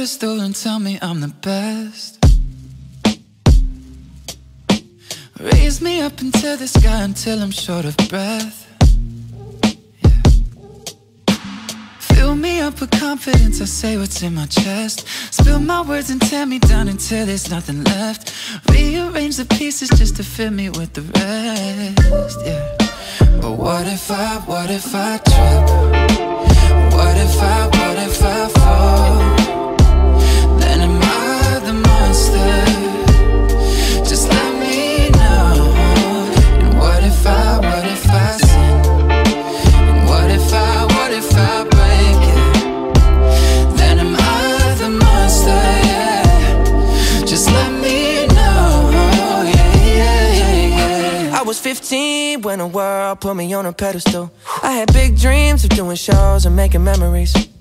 pedestal and tell me I'm the best. Raise me up into the sky until I'm short of breath. Fill me up with confidence, I say what's in my chest. Spill my words and tear me down until there's nothing left. Rearrange the pieces just to fill me with the rest, yeah. But what if I trip? What if I fall? Then am I the monster? Just let me know. And what if I sin? And what if I break it? Then am I the monster, yeah. Just let me know, yeah. I was 15 when the world put me on a pedestal. I had big dreams of doing shows and making memories.